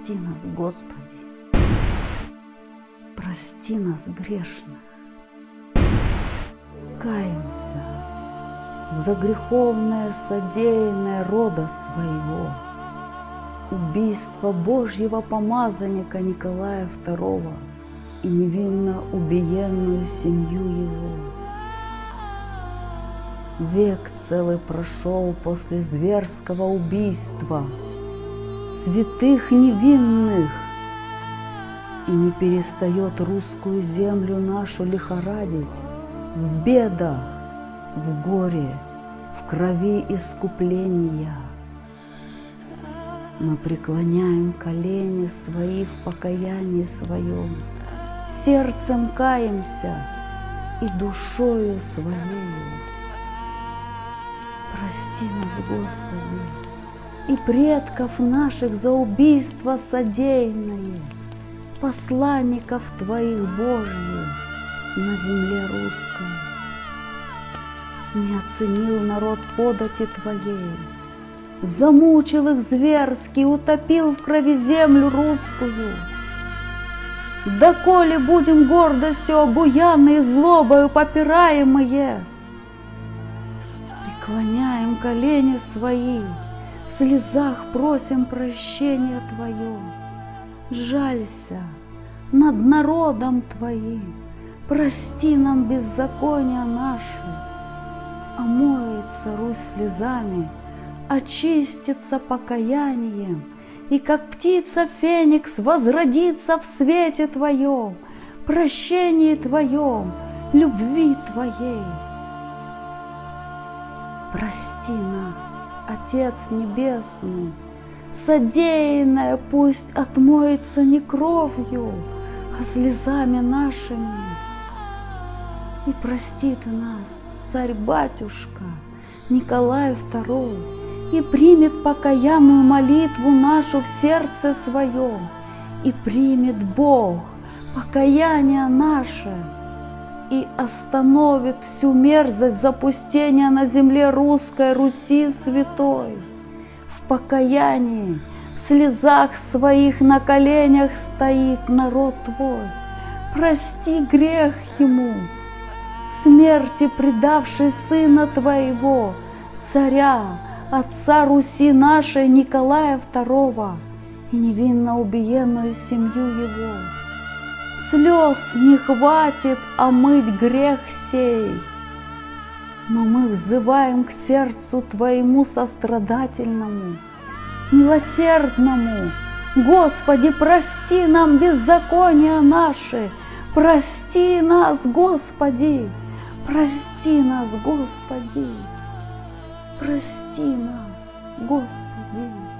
Прости нас, Господи, прости нас, грешных. Каемся за греховное содеянное рода своего, убийство Божьего помазанника Николая II и невинно убиенную семью его. Век целый прошел после зверского убийства святых невинных, и не перестает русскую землю нашу лихорадить в бедах, в горе, в крови искупления. Мы преклоняем колени свои в покаянии своем, сердцем каемся и душою своей. Прости нас, Господи, и предков наших за убийство содеянное, посланников Твоих Божьих на земле русской. Не оценил народ подати Твоей, замучил их зверски, утопил в крови землю русскую. Доколе будем гордостью обуянные, злобою попираемые? Преклоняем колени свои, в слезах просим прощения Твое. Жалься над народом Твоим, прости нам беззакония наши. Омоется Русь слезами, очистится покаянием, и как птица феникс возродится в свете Твоем, прощении Твоем, любви Твоей. Прости нас, Отец Небесный, содеянное пусть отмоется не кровью, а слезами нашими. И прости Ты нас, Царь-Батюшка Николай II, и примет покаянную молитву нашу в сердце своем, и примет Бог покаяние наше, и остановит всю мерзость запустения на земле русской, Руси святой. В покаянии, в слезах своих на коленях стоит народ Твой. Прости грех ему, смерти предавший Сына Твоего, Царя, Отца Руси нашей Николая II, и невинно убиенную семью его. Слез не хватит омыть грех сей, но мы взываем к сердцу Твоему сострадательному, милосердному. Господи, прости нам беззакония наши, прости нас, Господи, прости нас, Господи, прости нас, Господи.